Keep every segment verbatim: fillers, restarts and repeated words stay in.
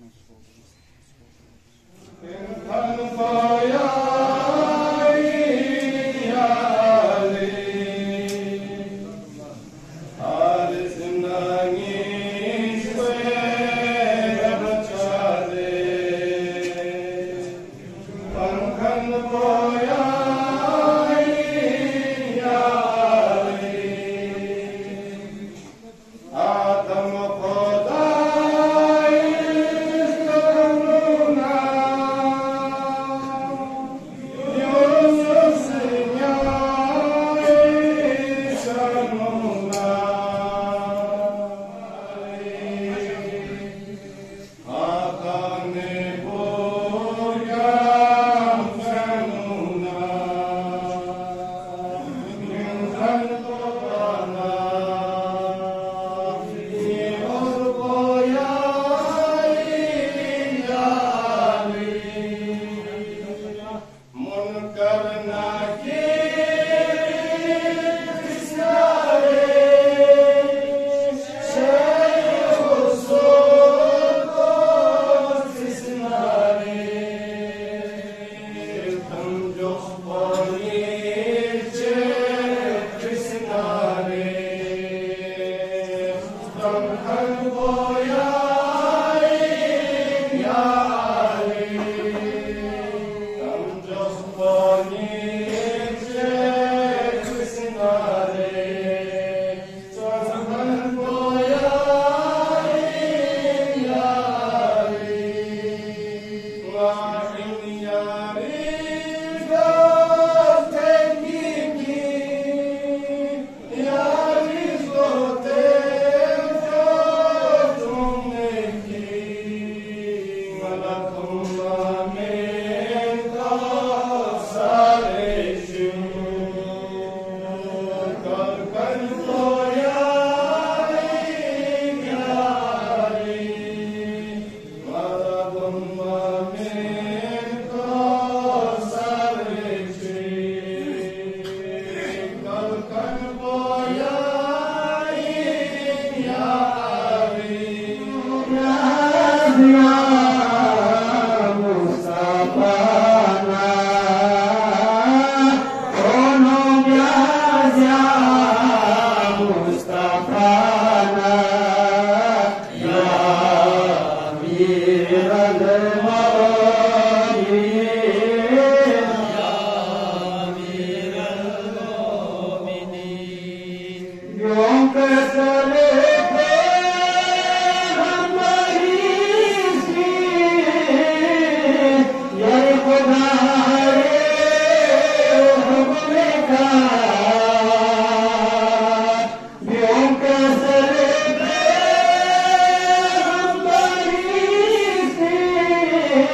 Amen.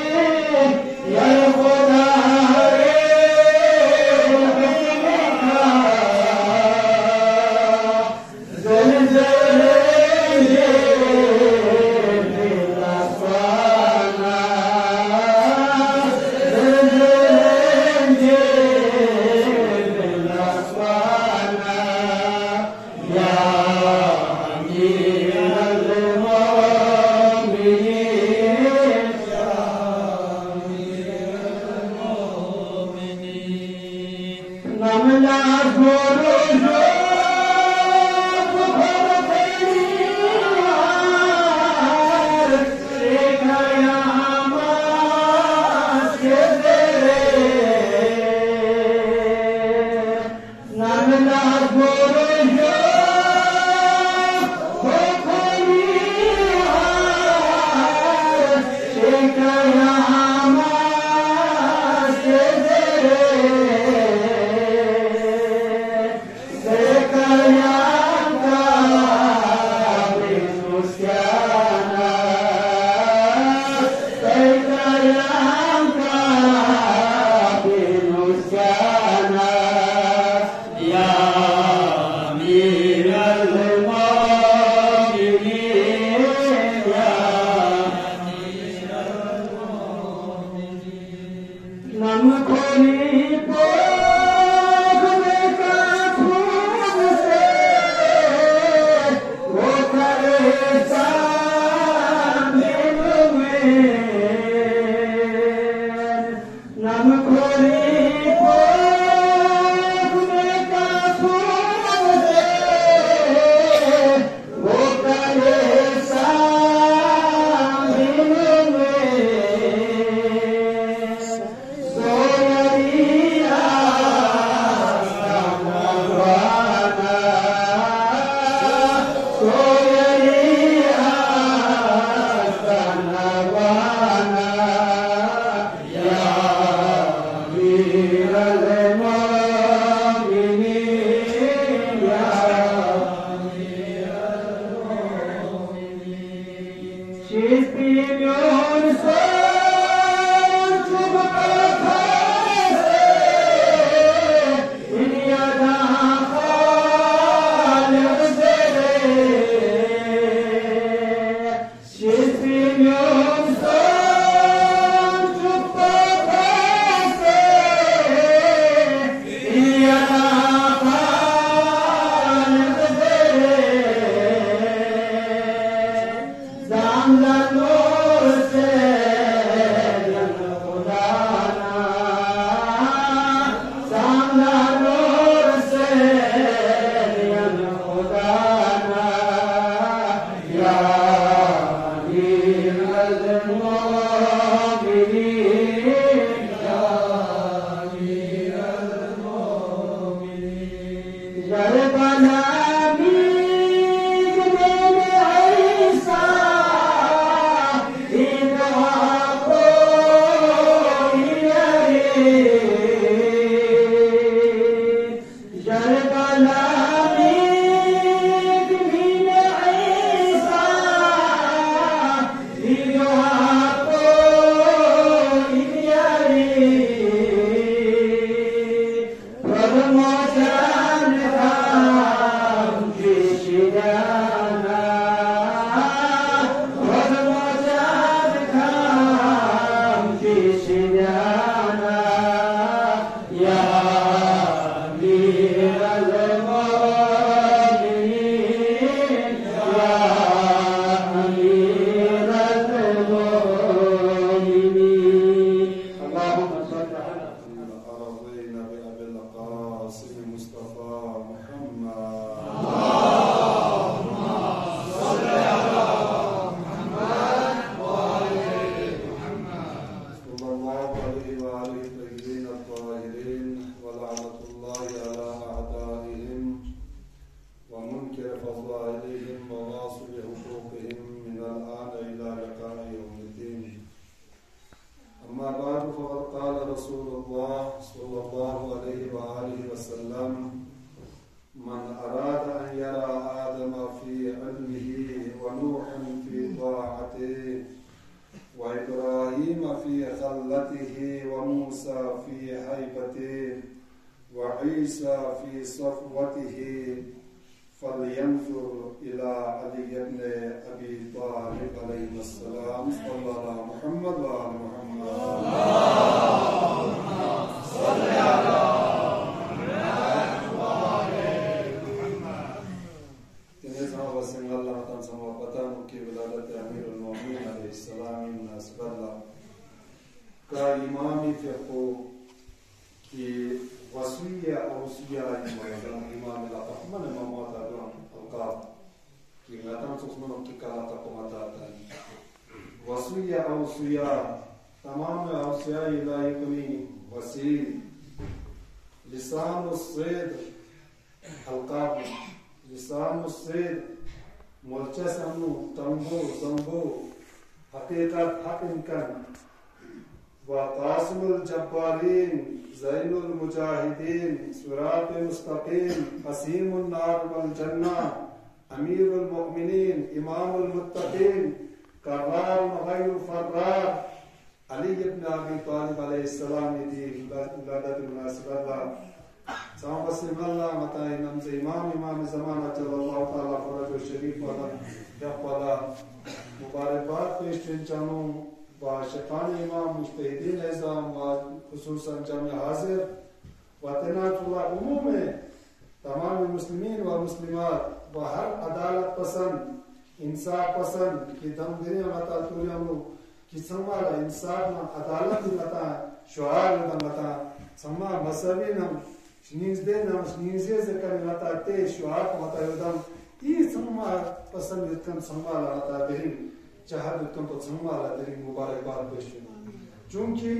चूंकि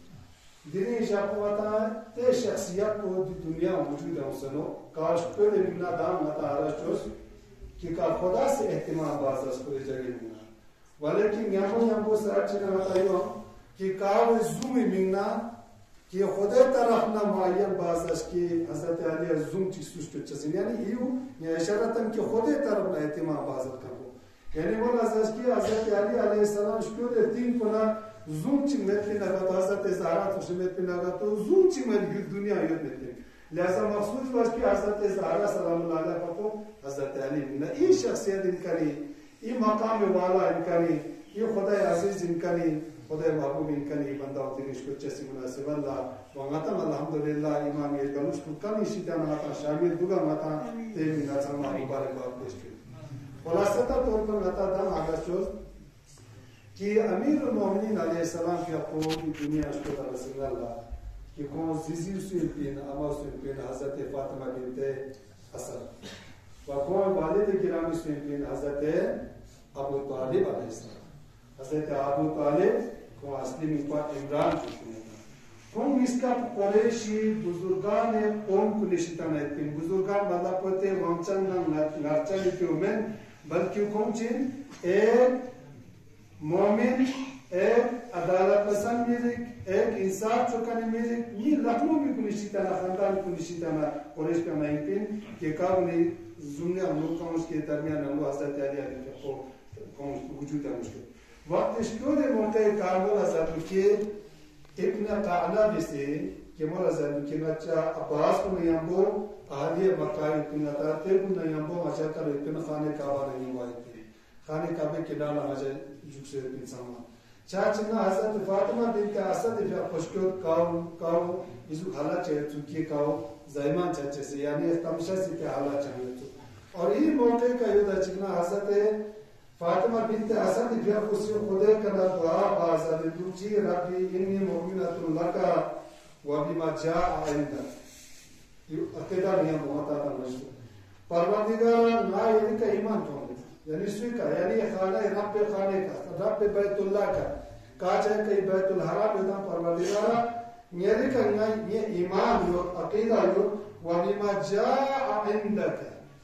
दिनी शाकुवता ते शख्सियत को दुनिया मौजूद है उसनो काश पे बिना दाम मता आरचोस कि का खुदा से एहतिमाम बाज़स को जगह ना वलेकिन यामो यामो सच ना बतायो कि काव जुमी मिंगना कि खुदा तरफ ना मुअय्यन बाज़स की हजरत अली जुम ची सुस्त चसिन यानी यू या इशारतन कि खुदा तरफ ना एहतिमाम बाज़त करो Yani bu lazım ki Hazreti Ali Aleyhisselam şöyle din buna zoom çimmetli nagat Hazreti Zahra çimmetli nagat zoom çimmetli dünya yönetmek. Lazım mahsus var ki Hazreti Zahra sallallahu aleyhi ve sellem Hazreti Ali buna iyi şahsiyet imkanı, iyi makam-ı vala imkanı, iyi Huday aziz imkanı, Huday mahbub imkanı banda otiriş kuchesi münaseballa. Wangatan alhamdulillah imam ye galuş tukan işiten hata şamil duga mata temin nasama mübarek bab peş ki. Hulasata तौर पर नता दम आगा chose कि अमीर मोमिनीन अलैहिस्सलाम की पूरी दुनिया उसको रसूलुल्लाह कि कौन जिजी उसूल पिन अमा उसूल पिन हजरत फातिमा बिनते हसन व कौन वालिद किराम उसूल पिन हजरत अबू तालिब अलैहिस्सलाम हजरत अबू तालिब को असली में पर इमरान कौन इसका कुरैशी बुजुर्गान कौम को निशिता नहीं पिन बुजुर्गान मतलब पते वंचन नरचन क्यों बल्कि कौन चीज एक मोमिन एक अदालत पसंद म्यूजिक एक इंसाफ चुकाने म्यूजिक ये लखनऊ में कुनिशिता ना खानदान कुनिशिता ना कुरैश का नहीं पिन के काबुली जुम्मन लोग कौन उसके दरमियान हम लोग हज़रत अली अली को कौन वजूद है मुझे वक्त इसको दे मोटे काबुल हज़रत के इब्न काला से कि मोला ज़रूर कि नच्चा अब्बास को नहीं हमको आलिया मक्का इतना ताते को नहीं हमको अच्छा कर इतना खाने काबा नहीं हुआ इतने खाने काबे के डाला मजे जुक से इंसान चाचना हज़रत फातिमा बिन्त असद इफ़ पश्तो काउ काउ इसु खाला चाहिए चुकी काउ ज़ैमान चाचे से यानी तमशा से के हालात चाहिए तो और ये मौके का युद्ध चिकना हज़रत फातिमा बिन्त असद इफ़ खुशी खुदे करना दुआ बाज़ार दूची रब्बी इन्नी मोमिनतुन लका वबिमा जाअ इंदक ये अकेदा नहीं होता था मशहूर परवरदिगार ना यानी का ईमान कौन यानी स्वीकार यानी खाना रब खाने का रब बैतुल्लाह का काज है कि बैतुल हराम एकदम परवरदिगार यानी का ये ईमान यो अकीदा यो वबिमा जाअ इंदक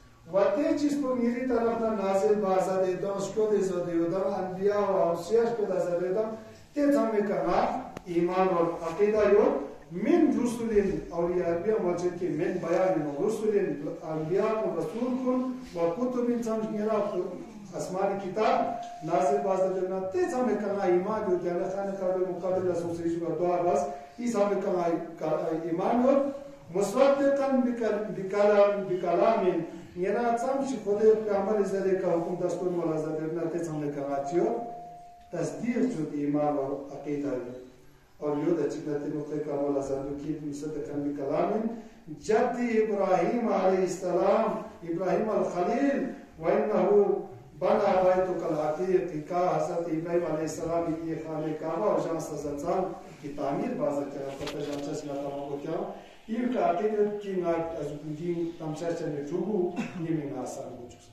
वते जिस पर मेरी तरफ ना नाज़िल बाज़ा दे दो उसको दे जो दे दो अंबिया और औसिया को दे दे दो ते हमें कहा ईमान और अकीदा यो من رسل أولياء مجد كي من بيان رسل أنبياء ورسول كن وكتب تمجميرا أسماء الكتاب نازل بعض الجنة تزام كنا إيمان يو جل خانة كابل مقابل رسول سيجوا دعاء بس إزام كنا إيمان يو مصدقا بكلام بكلام ينا تام شيء خده كامل زده كحكم دستور ملازم درنا تزام كنا تيو تصديق جد إيمان وعقيدة और यो दचिकते नुक्ते का मौला ज़रूर की मुसद्दक़न बिकलाम जद इब्राहिम अलैहिस्सलाम इब्राहिम अल-खलील व इन्नहु बना बैतुकल अतीक का हज़रत इब्राहिम अलैहिस्सलाम ये खाने काबा और जहाँ सज़ाचान की तामीर बाज़ क्या पता जानचा से आता हो क्या ये का अतीक की ना अज़ुकुदी तमशाच में चुगु ये में आसान हो चुका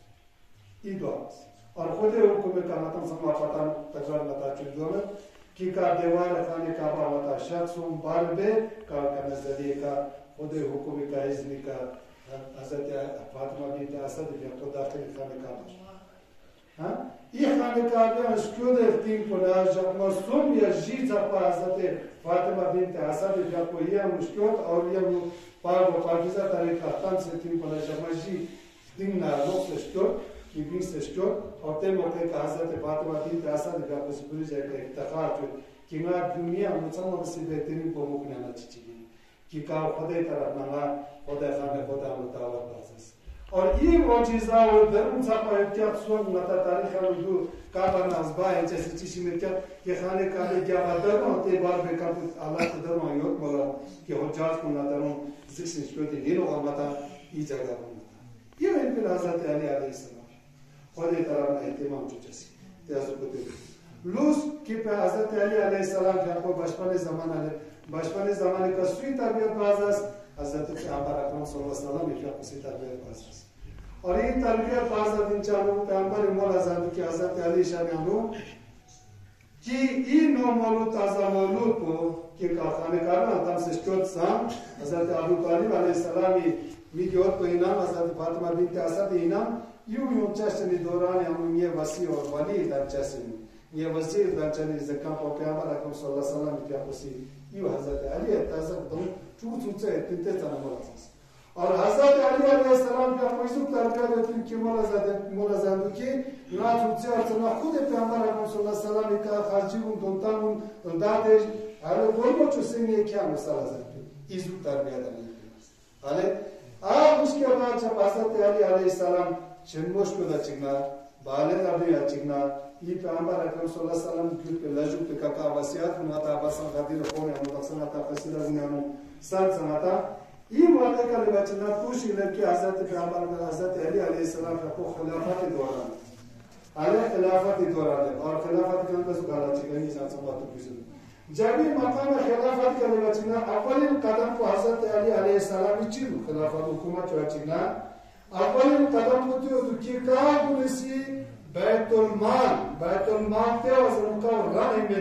इधर और खुदे हुक्म का नातम समा पता तकरार लता चुदो में कि का देवाल खाने काबा होता शख्सों बारबे का का नजरिए का खुदे हुक्म का इज़्न का हज़रत फातिमा बिन्त असद ने तो दाखिल खाने काबा हाँ ये खाने काबा उसको दे तीन पड़ा जब मसूम या जीजा पर हज़रत फातिमा बिन्त असद ने को ये मुश्किल और ये पार वो पाकिज़ा तरीका तन से तीन पड़ा जब मजी दिन ना लोग से स्टोर कि बीस से स्टोर और ते मौके का हज़रत फातिमा बिन्त असद ने को सुबह जाके इफ्तिखार जो कि ना दुनिया में समझ से बेहतरीन को मुकने ना चाहिए कि का खुदा तरफ ना खुदा खाने खुदा मुतावत बाज़ और ये मौजूदा और धर्म सा पर क्या सुन मता तारीख में जो का बना असबाह जैसे चीज़ में क्या कि खाने का ले क्या बदल होते बार बेकार अल्लाह के दर में योग बोला कि हुज्जाज को ना दरों जिसने शुरू की नीलो मता ये जगह बना ये इनके हज़रत अली अलैहिस्सलाम खुदा तरफ ना इत्मीनान चुचसी त्याज़ को दे लूस कि पे हज़रत अली अलैहिस्सलाम जब वो बचपन ज़माना है बचपन ज़माने का सुई तरबियत बाज़ हज़रत पैगंबर अकरम सल्लल्लाहु अलैहि वसल्लम की आपसी तरबियत बाज़ और ये तरबियत बाज़ दिन चालू पैगंबर मौला ज़रूर कि हज़रत अली शामियानो कि ये नौ मौलूद ताज़ा मौलूद को कि खाने का ना तम से स्टोर साम हज़रत अबू तालिब अलैहिस्सलाम मिक्योर को इनाम हज़रत फातिमा बिन्त असद इनाम यूं यूं चश्मे दौरान हम ये वसी और वली दर चश्मे ये वसी दर चश्मे ज़कात और पैगंबर अकरम सल्लल्लाहु अलैहि वसल्लम की आपसी ये हज़रत अली ताज़ा तो चूर चूर से इतने तना मौला और हजरत अली अलैहिस्सलाम का कोई तरबियत होती कि मोला ज़ाद मोला ज़ादू की ना तुझे अर्चना खुद पैगंबर अकरम सल्लल्लाहु अलैहि वसल्लम का खाजी उन दोनता उन दाते अरे बोलो चुसे ने क्या मसला ज़ाद इस तरबियत नहीं अरे आप उसके बाद जब हजरत अली अलैहिस्सलाम चंबोश को दचिगना बाले अभी अचिगना ये पैगंबर अकरम सल्लल्लाहु अलैहि वसल्लम की पे लजू पे का वसियत मता बसन खातिर कोने हम तकसन आता फसिला गुनानो सान सनाता ये माते का लेवचना कुछ इनके हजरत पैगंबर हजरत अली अलैहिस्सलाम को खिलाफत दौरान अले खिलाफत दौरान और खिलाफत के अंदर सुधारा चाहिए नहीं जान सकता किसी जब ये मकाम खिलाफत का लेवचना अव्वल कदम को हजरत अली अलैहिस्सलाम ही चिल खिलाफत हुकूमत चुना अव्वल कदम को तो कि का पुलिसी बैतुल माल बैतुल माल ते वजनका राहिमन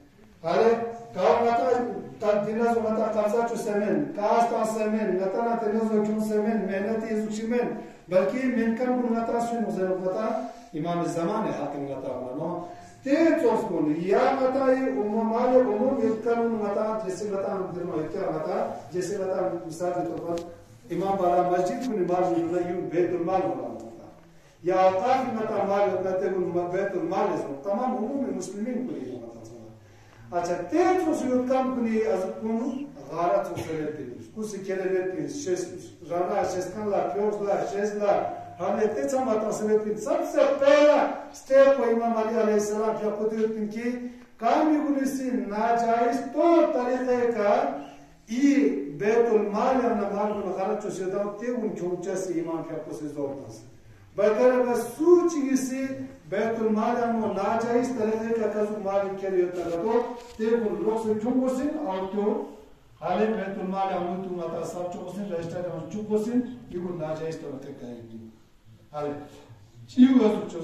अरे का मता तदिना मता कब्जा चु सेमेन कास्ता सेमेन नतना तेनजो चु सेमेन मेहनती जुचिमेन बल्कि मेनकन को नता सुन जरो पता इमाम ज़मान हाकिम नता नो ते चोस को या मता ये उम्माल उम्म यकन मता जैसे मता हम दिनो क्या मता जैसे मता मिसाल के तौर पर इमाम वाला मस्जिद को निमाज में यूं बैतुल माल वाला या औकाफ मता माल होते हैं बैतुल माल इसमें तमाम उम्म मुस्लिमीन को ये मता अच्छा तेज उसूल काम कुनी अज़कुम गारत उसूलते कुछ केलेते शेष राना शेष kan la pios la शेष la हमें तेज मता उसूलते सबसे पहला स्टेप वो इमाम अली अलैहिस्सलाम क्या कुदरत की काम युगुलिसी नाजायज तो तरीके का ये बैतुल माल या नमाल को गारत उसूलते ते उन चुंचा से इमाम क्या कुछ जोर था बतर का सूच इसी बैतुल माल या नाजायज तरीके का कज़ु माल के लिए तगतो ते उन लोग से चुंगोसिन और तो हाले बैतुल माल या मुतु मता सब चुंगोसिन रजिस्टर हम चुंगोसिन ये वो नाजायज तरीके का है हाले चीव अजुचोस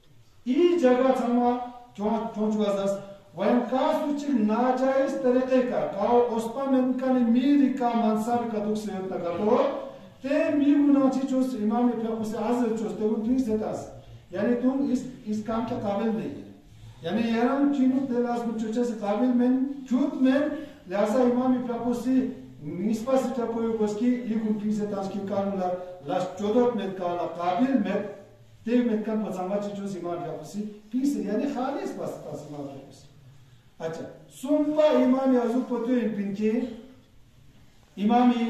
ई जगह थमा चों चोंचुआस वयम का सूच नाजायज तरीके का काओ ओस्पा में का मीरी का मंसाब का दुख से तगतो ते मीगुना चीचोस इमाम पे उसे आज़र चोस ते वो प्लीज देतास यानी तुम इस इस काम के काबिल नहीं है यानी यारम चीनू तेलास बुचुचे से काबिल में चूत में लिहाजा इमाम पे उसे निस्बत से तो कोई उसकी ये गुण प्लीज देतास की काम ला लास्ट चौदह में का काबिल में ते में का पजामा चीचोस इमाम पे उसे प्लीज यानी खालिस बस पास इमाम पे उसे अच्छा सुनपा इमाम याजू पतो इन पिंके इमामी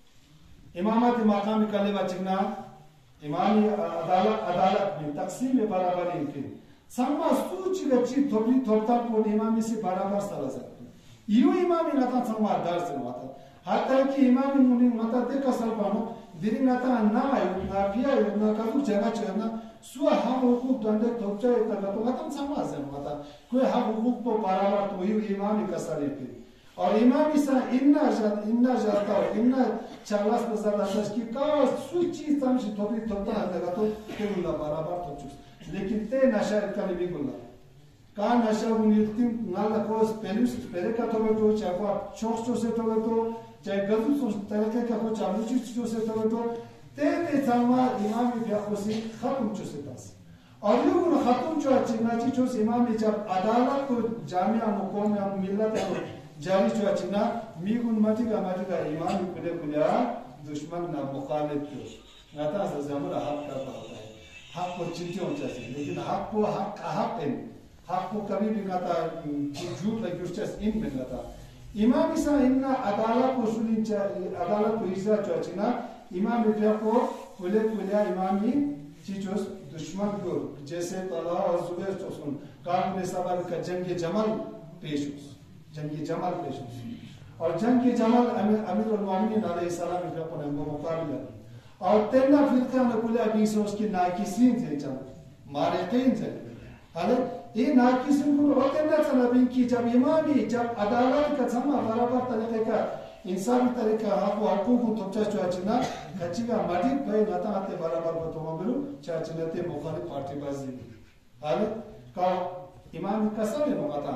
इमामत मकाम निकाले बचना इमामी अदालत अदालत में तकसीम में बराबर इनके सम्मा सूची गच्ची थोड़ी थोड़ता को इमामी से बराबर सला सकते यू इमामी नता सम्मा दर से मत हाता कि इमामी मुनि मत देखा सलपानो दिरी नता ना आयो ना पिया आयो ना काबू जगह चना सुआ हम हुकूक दंडे थोपचा इतना तो खत्म सम्मा से मत कोई हम हुकूक को बराबर तो यू इमामी का सरे पे और इमाम इसा इन्ना जात इन्ना जाता और इन्ना चालास बजाता है कि का सूची तमशी थोड़ी थोड़ा लगा तो केवल बराबर तो चुस लेकिन ते नशा का भी बोला का नशा उन्हें नाला कोस पेलुस पेरे का तो तो चापा चोस चोस से तो तो चाहे गजु चोस तरीके का को चालू चीज चोस से तो तो ते ते सामा इमाम भी आपसी खत्म चोस से बस और लोग उन खत्म चो अच्छी नाची चोस इमाम जब अदालत को जामिया मुकौम या मिलत जारी चो अच्छी मीगुन मती का मती का इमाम कुले कुलिया दुश्मन ना मुखालिफ क्यों नाता से जमरा हक का होता है हक को चिंतित होना चाहिए लेकिन हक को हक हक है हक को कभी भी नाता झूठ लगी उससे इन में नाता इमाम इसा इन्ना अदालत को सुनिन चाहिए अदालत को इज्जत चो अच्छी ना इमाम बिया को कुले कुलिया इमामी चीज़ों दुश्मन को जैसे तला और जुबैर तो सुन काम ने सवाल का जंग जमल पेश जंग जमल पेश और जंग जमल अमीर उल-मोमिनीन अलैहिस्सलाम के अपने मुकाबला और तेना फिरका ने कुले अभी से उसकी नाकिसीन से जब मारे तीन से हाले ये नाकिसीन को होते ना चला बिनकी जब इमामी जब अदालत का समा बराबर तरीके का इंसानी तरीका हक हकूक को तोचा चुना कच्चिगा मर्दी भाई नाता आते बराबर को तो मगलू चाचनते मुखालिफ पार्टी बाजी हाले का इमाम कसम है नोता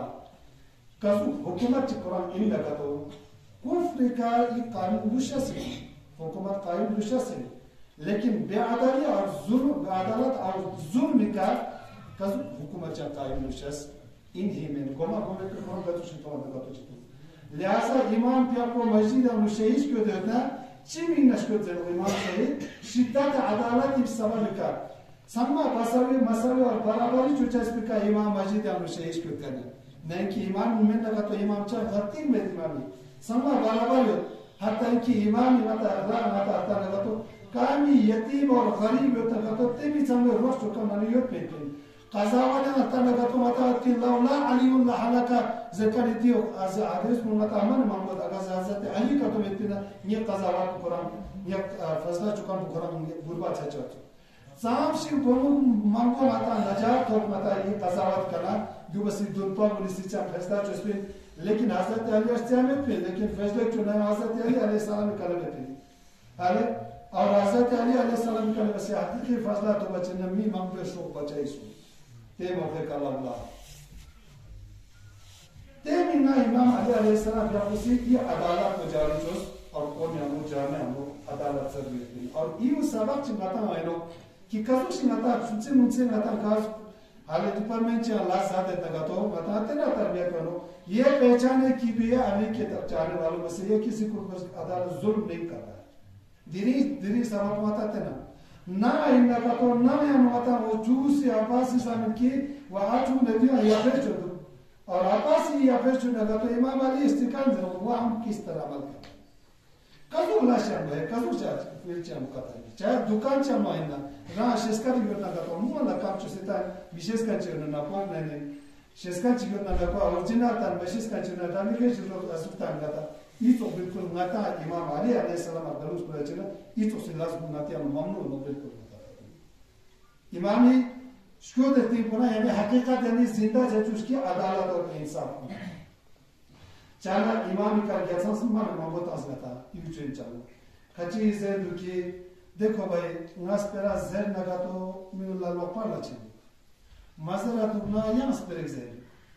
कसु हुकूमत कुरान इन लगा तो कुफ्र का ये कानून दुष्य से हुकूमत कायम दुष्य से लेकिन बेअदली और जुल्म बेअदलत और जुल्म का कसु हुकूमत का कायम दुष्य इन ही में गोमा गोमे के कौन गतो चितो गतो चितो लिहाजा इमाम पे आपको मस्जिद और शहीद क्यों देता Чими нашкот зел имам шари шиддат адалат иб сабабика. Самма басави масави और बराबरी चुचास पे का इमाम मस्जिद हम शेष को करना नहीं कि इमाम में लगा तो इमाम चाह गलती में इमामी सम्मा बराबर हो हाथा कि इमाम मत अगला मत आता लगा तो कामी यतीम और गरीब होता लगा तो ते भी सम्मे रोस्ट का मानियत पे पे कज़ा वाले आता लगा तो मत कि लौला अलीउल्लाह हलका ज़करितियो आज आदेश में मत अमन मोहम्मद अगर हज़रत अली का तो इतना ये कज़ा वाले कुरान ये फजला चुका कुरान बुरबा चाचा साम शिव बोलू मांगो माता नजात और माता ये कज़ावत करना जो बस दुनिया पुलिस चाह फैसला चुस्पे लेकिन हज़रत अली अस्तियामे पे लेकिन फैसले चुना हज़रत अली अलैहि सलाम कलमे पे अरे और हज़रत अली अलैहि सलाम कलमे से हकीकी फैसला तो बच्चे नमी मांगो शोक बचाई सो ते मौके का अल्लाह ते मिना इमाम अली अलैहि सलाम या उसी की अदालत को जारी चुस और कौन या मुझ जाने हम अदालत से भी और ये सबक चिंता है लोग कि कज़ुश नता सुचे मुझसे नता काज हाले डिपार्टमेंट चे लास्ट आते तक तो बताते ना तरबियत करो ये पहचाने कि भी अली के तरफ जाने वालों में से ये किसी को अदालत जुल्म नहीं कर रहा है दिरी दिरी सबक बताते ना ना इन्ना का तो ना या मता वो जूस या अब्बास इस्लाम की वो आठों नदियाँ या बेच दो और अब्बास या बेच दो तो इमाम अली इस्तिकाम दे वो हम किस तरह अमल करें कज़ू लाशाम है कज़ू चार फिर चाम कहता है चाहे दुकान चाम है ना ना शेस्कर योजना का तो मुँह ना काम चुस्ता है विशेष का चीज़ ना पाँव नहीं नहीं शेस्कर चीज़ योजना का पाँव ओरिजिनल तान विशेष का चीज़ ना तानी के चीज़ लोग असुप्ता है ना ये तो बिल्कुल नाता इमाम अली अलैहिस्सलाम अब्दुल्लाह पर चला ये तो सिलास बुनाती हम मामू लोग बिल्कुल नाता इमामी शक्यों देती पुना यानी हकीकत यानी जिंदा जचुस की अदालत और इंसाफ चाला इमाम का ज्ञान सम्मान मोहब्बत आसगता यूट्यूब चालू खची से दुखी देखो भाई नास पेरा ज़ेर नगा तो मिनुल्ला लोपार लचे मज़रा तो ना यहाँ स्पेरेक ज़ेर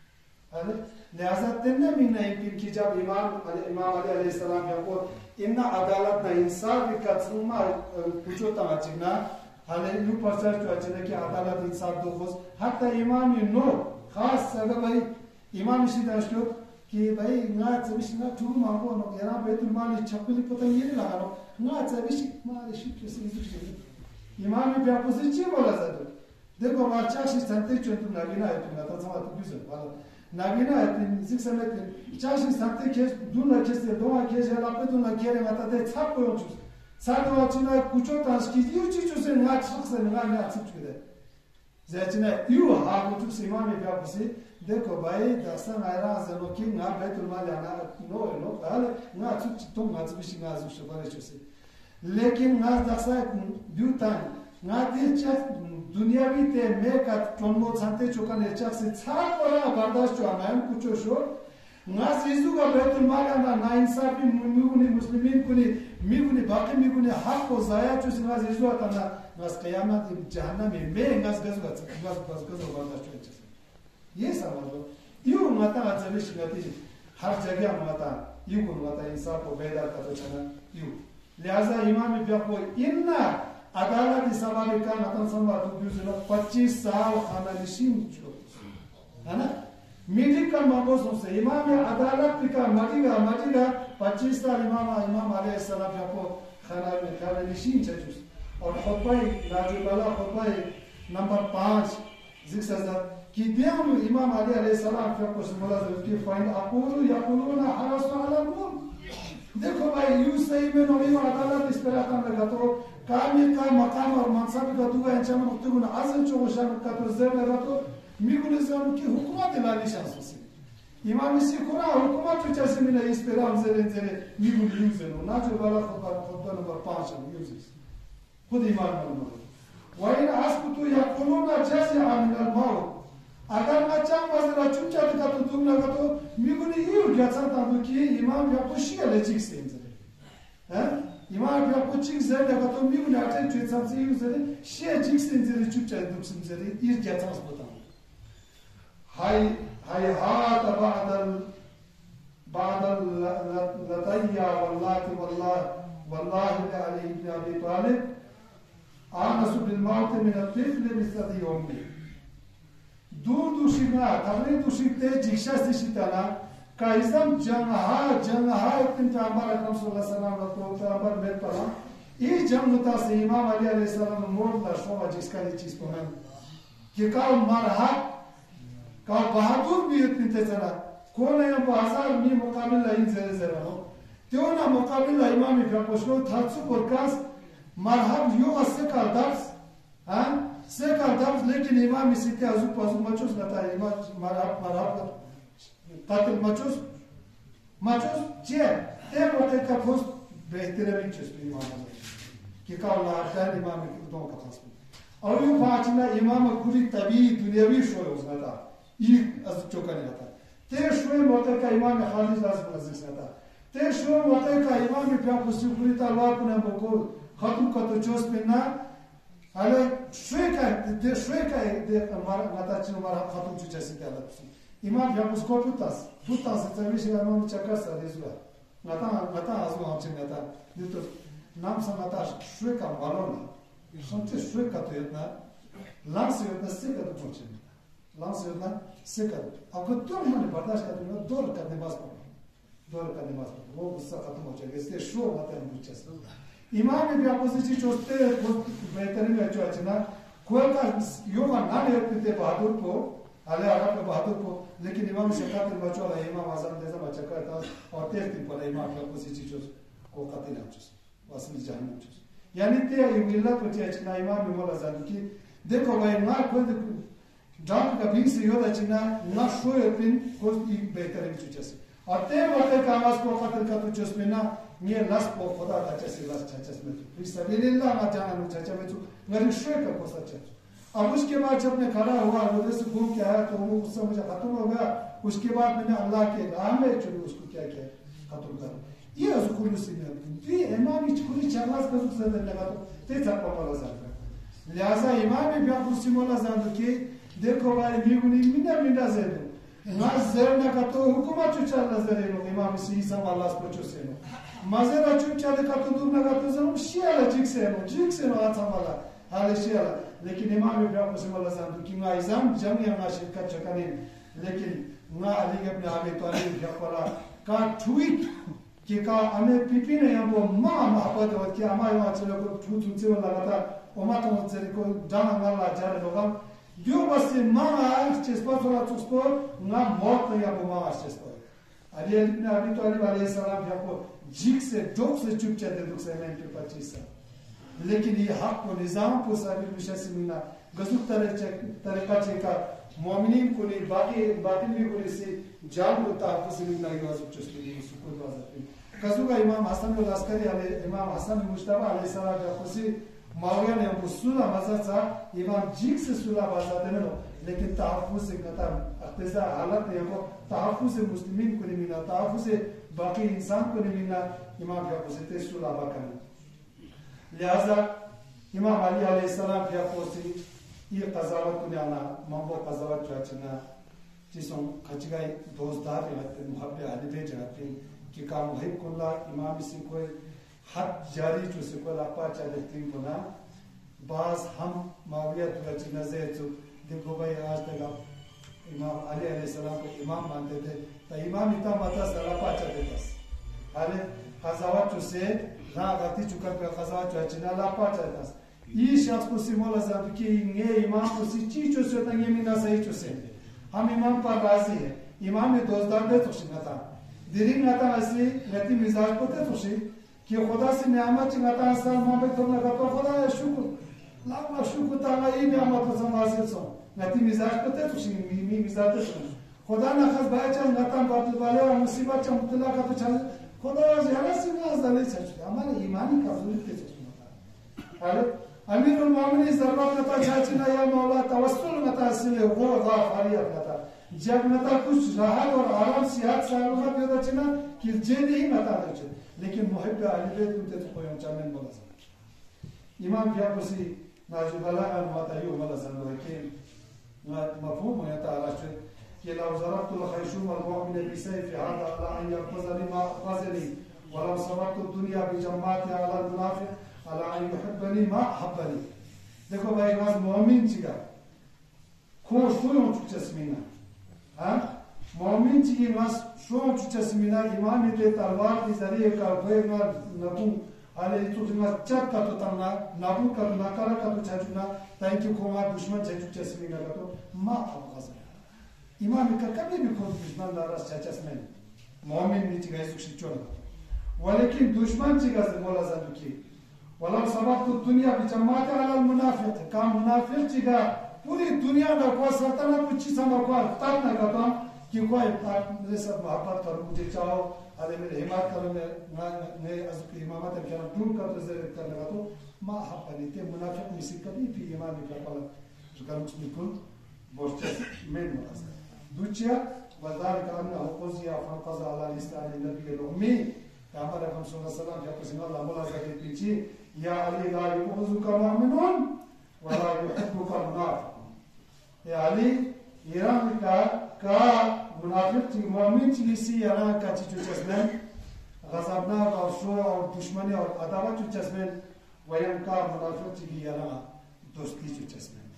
अरे लिहाजा तेरे मिन्ना इम्पिन की जब इमाम इमाम अली अलैहिस्सलाम या को इन्ना अदालत ना इंसाफ का सम्मा पूछो तमाचिना हाले यू परसर जो अचने की अदालत इंसाफ दो खोज हत्ता इमाम नो खास अगर भाई इमाम इसी दाश्तो कि भाई ना चबिश ना टू मांगो नो यहाँ बैतुल माल छप्पली पता ये नहीं लगा नो ना चबिश मारे शिफ्ट से इधर इमाम भी आपको से चीज़ बोला जाता देखो मार्चा से संते चुनतु नाबिना है तुम ना तो समात बिज़न वाला नाबिना है तुम जिक्स में तुम चाशी संते केस दूना केस ये दो केस ये लापे दूना केरे माता ते छाप कोई चीज़ साथ में चुना कुछ और ताश की यू चीज़ से ना शख्स से ना ना सब चीज़ है ज़ैचना यू हाँ कुछ से इमाम भी आपको से देखो भाई दर्शन आयरा ज़नो की ना बैतुल माल आना नो नो ताले ना चुच तुम ना चुबिश ना चुश बारे चुसे लेकिन ना दर्शन ब्यूटान ना दिलचा दुनिया भी ते मैं का टोन्मो संते चुका ने चक से छाप वाला बर्दाश्त जो आना कुछ शो ना सीजू का बैतुल माल आना ना इंसाफी मिगुनी मुस्लिमीन कुनी मिगुनी बाकी मिगुनी हक को ज़ाया चुस ना सीजू आता ना ना क़यामत जहन्नम में मैं गज़ गज़ गज़ गज़ गज़ गज़ बर्दाश्त चुके ये समझो यू माता अजबिश गति हर जगह माता यू को माता इंसाफ को बेदार का तो चला यू लिहाजा इमाम बियाको इन्ना अदालत सवाल का मतन संवाद तो बिजलो पच्चीस साल खाना निशीम जो है ना मेडिकल मामलों से इमाम अदालत का मजीगा मजीगा पच्चीस साल इमाम इमाम अलैहिस्सलाम बियाको खाना में खाना निशीम चचुस और खुतबा राजुलाला खुतबा नंबर पाँच जिक्र कि दियाम इमाम अली अलैहिस्सलाम फिर कुछ बोला तो कि फाइन अपूलु यकुलुना हरसु अला मुम देखो भाई यू सही में नबी और अदालत इस पर आता लगा तो कामिल का मकाम और मनसब का दुआ इंसान मुक्तगुन आज़म चोशान का तो ज़र लगा तो मिगुन ज़म की हुकूमत लाली शासन से इमाम इसी कुरान हुकूमत तो जैसे मिला इस पर हम ज़रे ज़रे मिगुन यूज़ है ना जो वाला खुदा खुदा नंबर पाँच है यूज़ खुद इमाम नंबर वाइन आस्कुतु यकुलुना जैसे आमिनल माउत अगर मैं चाह मज़रा चुच्चा दिखा तो तुम लगा तो मिगुनी ये उठा सकता हूँ कि इमाम या कुछ ही अलग चीज़ से इंजरे हैं इमाम या कुछ चीज़ से लगा तो मिगुनी आते हैं चुच्चा से यूँ से शेर चीज़ से इंजरे चुच्चा दुख से इंजरे ये क्या चांस बताऊँ हाय हाय हाथ बादल बादल लताया वल्लाह वल्लाह वल्लाह अली इब्न अबी तालिब आनसु बिल मौत मिन अतिफ्ल बिसदी उम्मी दूर दूषित ना तबले दूषित ते जिक्शा से शिताना काइज़म जंगहा जंगहा इतने पैगंबर अकरम सल्लल्लाहु अलैहि वसल्लम को पैगंबर में पढ़ा ये जंग होता से इमाम अली अलैहि सलाम मोड़ दर्शों जिसका ये चीज को मैं कि का मरहा का बहादुर भी इतने ते चला कौन है बाजार में मुकाबिल लाई जरे जरे हो त्यो ना मुकाबिल लाई इमाम इब्राहिम पोस्को था सु कोरकास मरहा यो अससे का दर्स हाँ से का दर्स लेकिन इमाम इसी के आजू पाजू मचूस बता इमाम मरहा मरहा ताकि मचूस मचूस चे ते मोटे का पोस्ट बेहतर भी चीज भी इमाम कि का लार्दार इमाम के दो का खास और यो पांचना इमाम कुली तभी दुनियावी शोय उसना था ये अज चौका नहीं आता ते शोय मोटे का इमाम खालिद लाज़िम अजीज था ते शोय मोटे का इमाम पे कुछ कुली तलवार को ना बोको खत्म का तो जोश पे ना अरे शोय का दे शोय का दे हमारा माता चिन्ह हमारा खत्म चुचा से क्या लगता इमाम पे कुछ को पुतास पुतास से तभी से इमाम चक्कर सा देजुआ माता माता आजू हम चिन्ह था ये तो नाम समाता शोय का मालूम संते शोय का तो इतना लांस इतना से का तो पहुंचे लांस इतना से का अब तो मैंने बर्दाश्त कर लिया दो करने बात पड़ा दो करने बात पड़ा वो गुस्सा खत्म हो जाएगा इसलिए शो मत है मुझे इमाम भी अपोजिशन चोस्ते बहुत बेहतरीन है जो अच्छा ना कोई का योगा ना ले अपने बहादुर को आले आरा पे बहादुर को लेकिन इमाम शक्का के बच्चों वाला इमाम आजम जैसा बच्चा करता और तेज दिन पर इमाम की अपोजिशन को कतई ना चुस वासनी जहन्नम चुस यानी ते युगिल्ला पति अच्छा इमाम मोला जान की देखो भाई ना कोई डांग का भी से योदा चिना ना शोय पिन कोई बेहतर है चुचे से और ते वक्त का आवाज को कतल का तो चुस में ना ये लस को खुदा का चसे लस चचे में तो इस सबिलिल्लाह ना जाना नु चचे में तो मेरे शोय का को सच अब उसके बाद जब मैं खड़ा हुआ उधर से घूम के आया तो वो गुस्सा मुझे खत्म हो गया उसके बाद मैंने अल्लाह के राह में चलो उसको क्या किया खत्म कर ये उसको मुस्लिम ये इमाम इचकुली चालास का उससे लगा तो ते छापा वाला जाता लिहाजा इमाम भी आप मुस्लिम वाला जान के देखो भाई बिगुनी मिना मिना से ना जरना का तो हुकुमत चुचा नजर है इमाम सी सब अल्लाह को चुसे नो मजरा चुचा का तो दूर ना का तो जरूर शियाला जिक से नो जिक से नो आता वाला हाल शियाला लेकिन इमाम भी आप मुस्लिम वाला जान कि ना इजाम जमिया ना शिरकत चकने लेकिन ना अली इब्न अबी तालिब वाला का ट्वीट कि का हमें पीपी ने हम वो माँ महापद और कि हमारे वहाँ चलो को ठूठ उनसे वो लगातार ओमा तो उनसे को जाना वाला जाने लोगा जो बस माँ आज चेस्पा थोड़ा चुस्पो ना मौत नहीं आपको माँ आज चेस्पो अली इब्न अबी तालिब अलैहि सलाम भी आपको जिक से डोक से चुप चाहते दुख से मैं के पच्चीस साल लेकिन ये हक को निजाम को साबित विषय से मिलना गजुक तरह तरीका चेका मोमिनीन को नहीं बाकी बातिल भी को से जान को ताकत से मिलना ये वाजिब चुस्पो ये सुकून वाजिब कज़ुका इमाम हसन अल-अस्करी अलैहि इमाम हसन मुश्तबा अलैहि सलाम का खुशी माविया ने हमको सुला मजा सा इमाम जिक से सुला मजा देने लो लेकिन तहफ़्फ़ुज़ से कहता अक्तज़ा हालत ने हमको तहफ़्फ़ुज़ से मुस्लिमीन को नहीं मिला तहफ़्फ़ुज़ से बाकी इंसान को नहीं मिला इमाम का खुशी ते सुला बाकन लिहाजा इमाम अली अलैहि सलाम का खुशी ये कज़ावत को आना मम्बो कज़ावत चाचना जिसों खचगाई दोस्तार रहते मुहब्बे अली बेच रहते कि काम है कुल्ला इमाम से कोई हद जारी जो से कोई लापा चाहे तीन गुना बाज हम माविया तो अच्छी नजर जो देखो भाई आज तक आप इमाम अली अलैहि सलाम को इमाम मानते थे तो इमाम इतना माता से लापा चाहते बस हाले कज़ावत जो से ना गति चुका पे कज़ावत जो अच्छी ना लापा चाहते बस ये शख्स को सिमोला जान कि ये इमाम को सी चीज जो से तंगे मिना सही जो से हम इमाम पर राजी है इमाम ने दोस्तार दे तो शिकता दिरिंग नाता असली गति मिजाज को ते तो शी कि खुदा से नियामत चिंगाता असल मोहब्बत तो ना तो खुदा है शुक्र लाख लाख शुक्र ताला ये नियामत तो समासे सो गति मिजाज को ते तो शी मी मी मिजाज तो खुदा ना खस भाई चल नाता बात वाले और मुसीबत चम मुतला का तो चल खुदा ज़्यादा से ना ज़ाले चल हमारे ईमानी का ज़रूरत है चल अरे अमीरुल मोमिनीन ज़रूरत नता चाचिना या मौला तवस्सुल नता असले वो गा फारियत नता जब नता कुछ राहत और आराम सियात सलामत होता चना कि जे नहीं नता दे लेकिन मुहब्ब अली बैत कुते तो कोई ऊंचा में बोला इमाम क्या कुसी नाजुबला और मातायु वाला संदो के मफहूम है ताला कि लव ज़रबतु al-khayshum al-mu'min bi-sayfi hadha ala an yaqfazani ma qazani wa law sabartu ad-dunya bi jama'ati ala al-munafiq ala an yuhibbani ma habbani देखो भाई वाज मोमिन चिगा खोश कोई हो चुका स्मीना हाँ मोमिन मोमिन ची नस शोम चुचसमिना इमाम ते तलवार के जरिए का भेगना नबू आले तो तुम चक का तो तना नबू का नकारा का तो छचुना ताकि कोमा दुश्मन चुचसमिना का तो मा अबगस इमाम का कभी भी खुद दुश्मन नाराज चचसमें मोमिन नीचे गए सुखी चोर वलेकिन दुश्मन ची का मोला जादुकी वला सबब तो दुनिया की जमात अल मुनाफिक का मुनाफिक ची का पूरी दुनिया में को सल्तनत कुछ समय को तब ना करता कि कोई मेरे साथ मोहब्बत करो मुझे चाहो अरे मेरे हिम्मत करो मैं मैं अज़की इमामत के नाम दूर कर तो ज़रूर करने का तो माँ हपनी ते मुनाफिक मिसी कभी भी इमाम का पाला जुगाड़ मुझे कुल बोर्चस में मरासा दूसरा वज़ार का अन्ना हुक्ज़िया फ़ंक़ज़ा अला लिसान नबी लोमी हमारे हम सुना सलाम या किसी ने लामला ज़ाके पीछे या अली ला युज़ुका मुमिनुन वला युहिब्बुका मुनाफिक या अली ईरान का का मुनाफिक ची मुमिन ची सी याना का चीज़ चस्में गज़बना और शो और दुश्मनी और अदावत चीज़ चस्में वयन का मुनाफिक ची याना दोस्ती चीज़ चस्में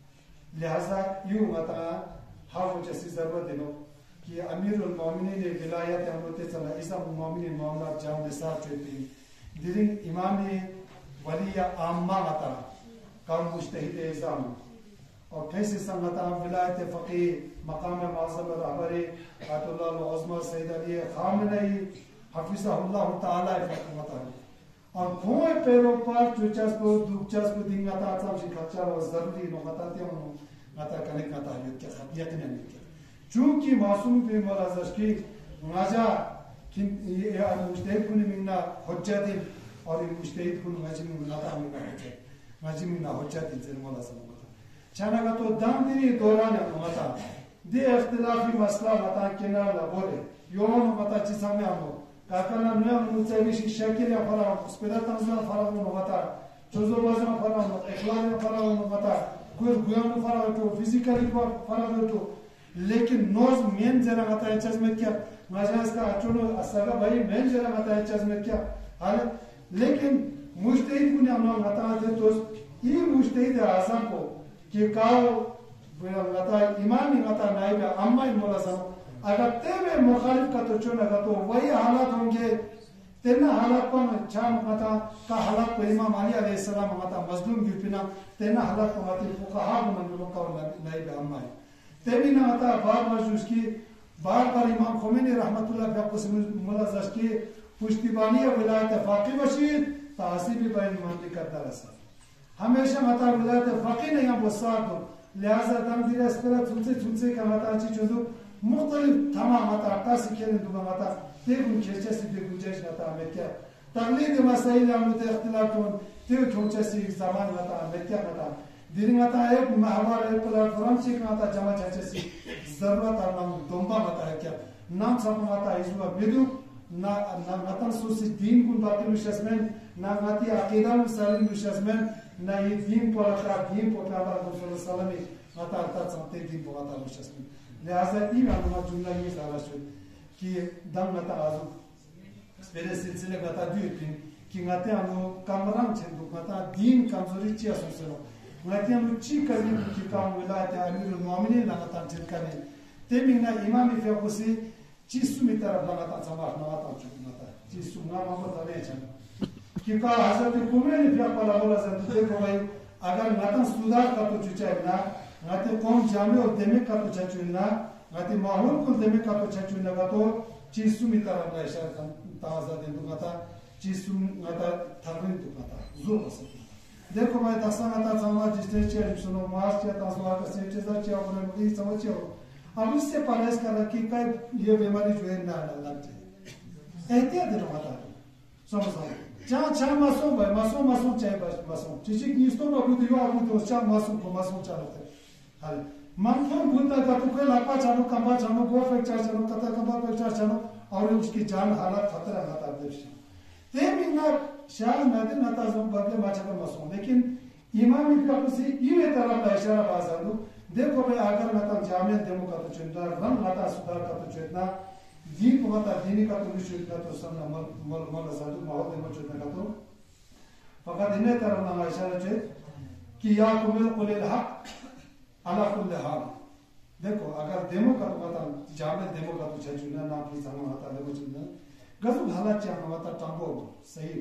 लिहाजा यूं मता हाफ़ जैसी ज़रूरत है नो कि अमीरुल मोमिनीन ने विलायत हमते चला इसा मोमिनीन मामला जाम ने साथ चलती दिलिंग इमामी वलिया आम्मा मता काम मुश्तहिद इज़ाम और कैसे संगता विलायत फ़क़ीह मकाम माज़म रहबरी आयतुल्लाह उज़्मा सैयद अली ख़ामेनी हफ़िज़हुल्लाह ताला फ़क़मता और कोई पेरो पर चुचस को दुचस को दिंगा ता सब शिक्षा और ज़रूरी नोकता ते उन नता कने कता युद्ध के खतियत ने नहीं चूंकि मासूम पे मौलाज़ की मजा कि ये मुश्तहिद कुनी मिन्ना हुज्जतिन और ये मुश्तहिद कुनी मजीम नता मिन्ना हुज्जत मजीम मिन्ना हुज्जतिन से मौलाज़ चाना का तो दाम दिनी दौरान है मता दे इख्तिलाफी मसला मता केना लगोरे योन मता चीज़ में आमो काकना नया मुझे भी शिक्षाकिल या फरा स्पेदा तंज़ना फरा उन मता चोज़ो बाज़ना फरा उन इख्लाल या फरा उन मता कोई गुयान फरा तो फिजिकली फरा तो लेकिन नोज मेन जरा मता इच्छा में क्या मजाज का अचूनो असगा भाई मेन जरा मता इच्छा में क्या हाल लेकिन मुश्तहिद कुने हम मता दे तो ये मुश्तहिद आज़म को कि काओ मता इमामी मता नाइबे अम्मा इमोलाज़म अगर तेरे मुखालिफ का तो चुना का तो वही हालात होंगे तेना हालात पर चाम मता का हालात पर इमाम अली अलैहिस्सलाम मता मज़लूम गिरपिना तेना हालात पर मती फुक़हा मन लोग का नाइबे अम्मा है तेरी ना मता बार बार उसकी बार बार इमाम ख़ुमैनी रहमतुल्लाह अलैहि मुलाज़ की पुश्तिबानी विलायत फ़क़ीह बशीर तासीबी बैन ममलिकत दरसा हमेशा मता विलायत फ़क़ीह नहीं हम वसात हो लिहाजा तम दिले स्पेरा चुनसे चुनसे का मता अच्छी चुनो मुख्तलिफ तमाम मता कासी खेलने दुआ मता तेगुन खेचे से तेगुन जैश मता में क्या तकलीद मसाइल हम लोग इख्तिलाफ कौन तेग खेचे से ज़मान मता में क्या मता दिन मता एक महावार एक प्लेटफॉर्म से मता जमा चाचे से ज़रूरत है नाम दोंबा मता है क्या नाम सब मता इजुआ बिदु ना ना मतन सोसी दीन कुन बातें मुशस्में ना मती अकीदा मुसलिम मुशस्में ना ये दीन पर का दीन पर का बात मुसलसलमी मता अर्थात समते दीन पर मता मुशस्में लिहाजा ये मालूमात जुमला ये सारा शुद्ध कि दम मता आज़ू मेरे सिलसिले मता द्वीपिन कि मते हम कमराम चंदु मता दीन कमजोरी चिया सुनसलो मते हम ची करने की काम विलायत अमीरुल मोमिनीन मता चिरकाने तेमिना इमाम फ़क़ीह चीज़ में तरफ लगाता समाज नवाता चुप मता चीज़ सुना मोहम्मद अली चंद कि का हज़रत ख़ुमैनी फ़क़ीह बोला ज़रूर देखो भाई अगर नातन सुधार का तो चुचाई ना नाते कौन जामे और देमे का तो चचुना नाते माहौल को देमे का तो चचुना का तो चीज़ में तरफ ना इशारा कर ताज़ा दिन तो मता चीज़ मता थर्मिन तो मता जोर से देखो भाई दसा मता समाज जिसने चेहरे सुनो मास क्या ताज़ा का सेंटे ज़ा क्या उन्हें मुझे समझिए अब इससे परहेज कर कि कई ये बीमारी जो है ना लग जाए एहतियात देना मता समझो चाह चाह मासूम भाई मासूम मासूम चाहे बस मासूम चीज़ की निस्तों में बुद्धि हो आगू तो चाह मासूम को मासूम चाहते हैं हाल मंफून बुद्धा का तो कोई लापा चालो कंबा चालो गो फ्रैक्चर चालो कता कंबा फ्रैक्चर चालो और उसकी जान हालत खतरा मता देश ते बिना शाह नदी नता जो बदले माचा का मासूम लेकिन इमाम फ़क़ीह ये तरह का इशारा बाज़ारू देखो भाई अगर मता जामे देमो का तो चिंता रंग मता सुधार का तो चेतना दीन को मता दीनी का तो विश्व का तो सब मल मल मल ज़ादू माहौल देमो चेतना का तो फ़क़त इन्हें तरह ना इशारा चे कि या कुमिल कुलिल हक़ अला कुल्ल हाल देखो अगर डेमो का तो बता जामे डेमो का तो चुना ना प्लीज हम होता देखो चुना गजब हालात चाह होता टंबो सही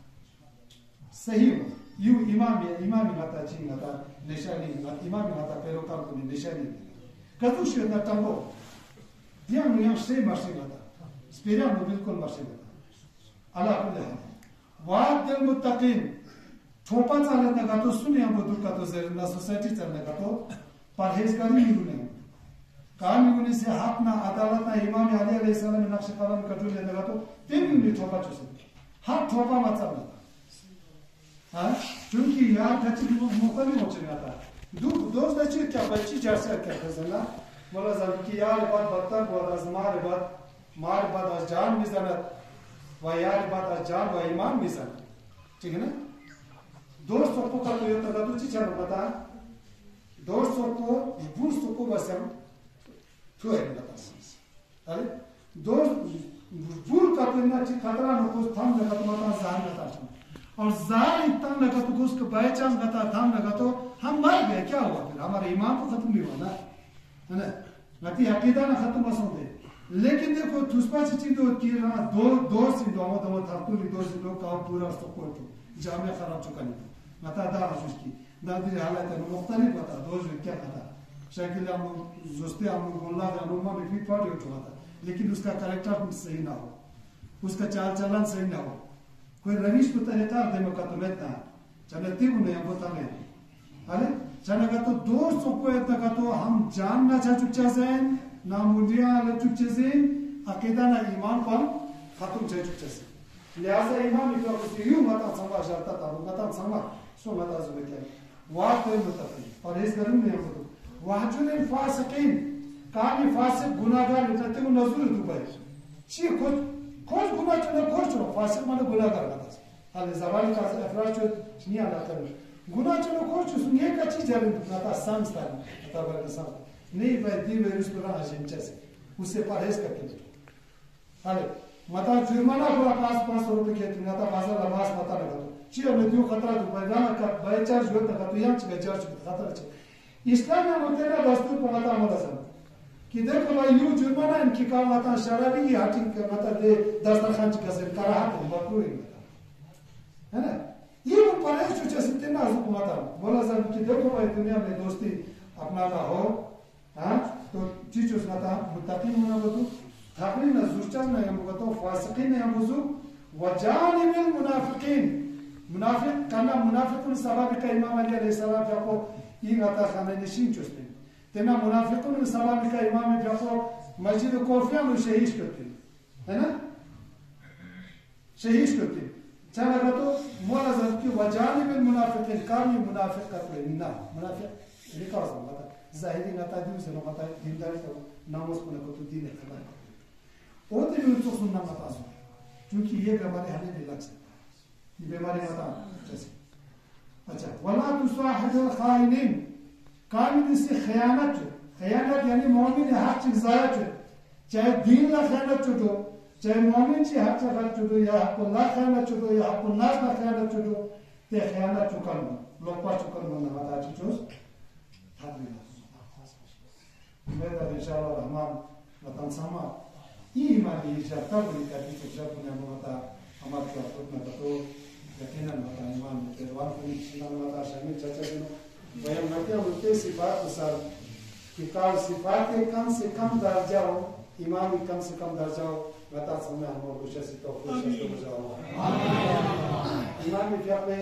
सही यू इमाम इमाम होता ची होता निशानी इमाम होता पेरोकार को निशानी गजब शे ना टंबो दिया नु से मार्से होता स्पिरिट नु बिल्कुल मार्से होता अला कुल है वाद दिल मुत्तकीन ठोपा चालत ना तो सुने हम दुख का तो ना सोसाइटी चलने का तो परहेजगारी नहीं काम युगने से हाथ ना अदालत ना इमाम अली अलैहिस्सलाम ने नक्श कलम कटू लेने का तो तीन मिनट ठोपा चुसे हाथ ठोपा मत चलना हाँ क्योंकि यार टच मुखली हो चुका था दो दोस्त बच्चे क्या बच्ची जैसे क्या फैसला बोला जब कि यार बात बत्तर बोला मार बात मार बात जान मिजानत व यार बात जान व ईमान मिजान ठीक है ना दोस्तों को का तो ये तो तो चीज़ है पता दोस्तों को दोस्तों को बस हम तो है ना अरे दोस्त बुर का तो ना चीज़ खतरा न कुछ थाम लगा तो मत जान लगा तो और जान इतना लगा तो कुछ का बाय चांस लगा थाम लगा तो हम मर गए क्या हुआ फिर हमारे ईमान को खत्म नहीं हुआ ना है ना नती अकीदा ना खत्म बस होते लेकिन देखो दूसरा चीज़ तो कि ना दो दो से दो हम तो थाकू नहीं दो से लोग काम पूरा सपोर्ट जामे खराब चुका नहीं मता दार उसकी दादी हालत है मुख्तलिफ बता दो जो क्या था शायद हम जोस्ते हम गोला का अनुमान में भी पढ़ रहे था लेकिन उसका कैरेक्टर सही ना हो उसका चाल चलन सही ना हो कोई रविश को तरीका देने का तो लेता चलते वो नहीं होता नहीं अरे चलेगा तो दोस्तों को इतना का तो हम जानना चाह चुके हैं ना मुझे ले चुके हैं अकेला ना ईमान पर खत्म चाह चुके हैं लिहाजा ईमान इतना कुछ यूं मता संभाल जाता था वो मता संभाल सो मता जो क्या वाद तो मुतफी और इस गरीब में हम तो वाजुल फासिकीन कानी फासिक गुनाहगार लेते वो नजूर दुबई ची खुद खुद गुनाह चले खुद चलो फासिक माने गुनाहगार होता है हाल ज़बानी का अफराज जो नहीं आता है गुनाह चलो खुद सुनिए का चीज़ है ना संस्था आता है ना संस्था नहीं भाई दी मेरे उस पर आशीम जैसे उससे परहेज करके हाल मता जुर्माना पूरा पाँच पाँच सौ रुपये के ना था बाजार लबास मता लगा तो चीज़ में दियो खतरा तो पैदाना का बाईचार जो तक तो यहाँ चीज़ चार चीज़ खतरा चीज़ इस्लाम में होते ना दस्तूर पर मता मता सब कि देखो भाई यू जुर्माना इनकी काम मता शराबी की हाथी का मता दे दस्तर खान चीज़ से कराहत है बकरूरी है ना ये वो परहेज जो चीज़ इतना आज़ू मता बोला जब कि देखो भाई दुनिया में दोस्ती अपना का हो हाँ तो चीज़ उस मता मुत्तकीन होना बतू थापनी ना जुर्चा ना यम बतो फासिकीन यम बुज़ु वजानिबिल मुनाफिकीन मुनाफिक करना मुनाफिकुन सबाब का इमाम अली अलैहिस्सलाम जाको ये गाता खाने निशीन चुस्ते तेना मुनाफिकुन सबाब का इमाम जाको मस्जिद कोफिया में शहीद करते है ना शहीद करते चला तो मोला जब कि वजानिबिल मुनाफिकीन कामी मुनाफिक करते ना मुनाफिक रिकॉर्ड होता जाहिरी गाता दिन से होता है दीनदारी को नामुस को तो दीन है खबर वो तो भी तो सुनना मत आसो क्योंकि ये बीमारी हमें भी लग सकता है ये बीमारी बता जैसे अच्छा वला तुसाहिदुल खाइनिन कामिन से खयानत खयानत यानी मोमिन हक चीज जाया चाहे दीन ला खयानत चुदो चाहे मोमिन से हक खयानत चुदो या हक अल्लाह खयानत चुदो या हक नास ला खयानत चुदो ते खयानत चुकन लोग पा चुकन बना बता चुचोस थादरी मैं तो इंशाअल्लाह रहमान वतन समा ये माली जाता हुई करती तो जब उन्हें मता हमारे को अपना तो यकीनन मता ईमान में तेरवान को निश्चित मता शामिल चर्चा दिनो वह मत उनके सिफात सर कि काल सिफात के कम से कम दर्जा हो ईमान कम से कम दर्जा हो मता समय हम और कुछ ऐसी तो कुछ ऐसी हो जाओ ईमान में क्या पे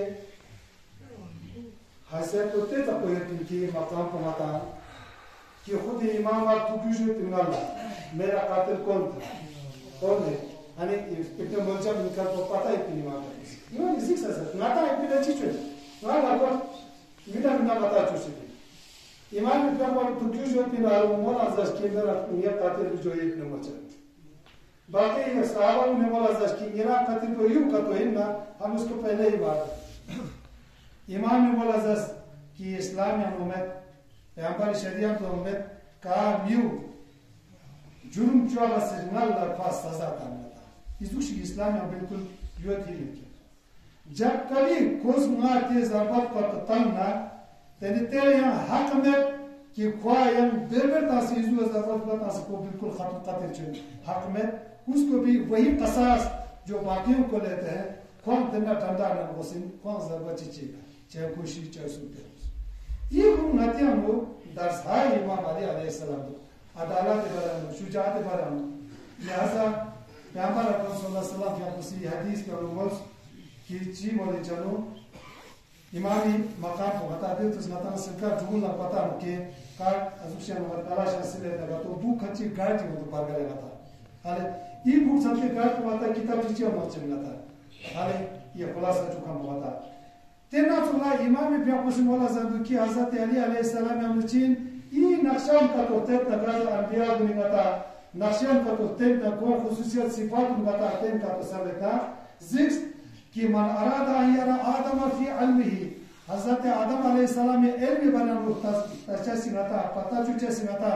हैसियत होते तो कोई इनकी मकाम को मता कि खुद इमाम आप तो क्यों जो पिंगाला मेरा कातिल कौन था कौन है अने इतने बोलचा निकल तो पता है कि इमाम है इमाम इसी से सर ना था इतने चीज़ ना लागो मिला मिला बता चुके इमाम ने क्या बोला तो क्यों जो पिंगाला वो मोला जज के अंदर ये कातिल जो एक नंबर चल बाकी ये साहबा ने मोला जज की मेरा कातिल को यूं का तो है ना हम उसको पहले ही बात इमाम ने बोला जज कि इस्लाम या मोहम्मद पैगंबर शरीयत तो उम्मत का व्यू जुर्म चौबा से नल पास सजा करना इस दुष्ट इस्लाम में बिल्कुल युवा थी लेकिन जब कभी कोस मुआते ज़रबत पर तंग ना तेरे तेरे यहाँ हक में कि ख्वा यम बेरबेर तासी इजू ज़रूरत तासी को बिल्कुल खत्म कर चुन हक में उसको भी वही कसास जो बाकियों को लेते हैं ख्वाम तना ठंडा न वसिन ख्वाम ज़रूरत चीज़ चाहे खुशी चाहे सुख ये हम नतियाँ वो दर्स है इमाम अली अलैहिस्सलाम अदालत बरान शुजात बरान लिहाजा पैगंबर अकरम सल्लल्लाहु अलैहि वसल्लम की किसी हदीस में उमस की ची वाले चलो इमामी मकाम को बता दे तो नता सरकार जुगुल ना पता के का अजुशियन वर कलाश असले लगा तो बुक खची गाड़ी में तो पार करेगा था हाले ये बुक सबके गाड़ी को बता किताब चीज़ मत चलना था हाले ये खुलासा जो काम बता तेना चला इमाम प्याकुसिम वाला ज़रूर कि हज़रत अली अलैहिस्सलाम ने हमचीन ये नक्शान का तो तेत नगाज अंबिया बुनियाता नक्शान का तो तेत नगों खुसूसियत सिफात बुनियाता तेत का तो सबका जिक्र कि मन अरादा यारा आदम फी इल्मिही हज़रत आदम अलैहिस्सलाम में इल्म बना रुता तचा सिंगाता पता चुचे सिंगाता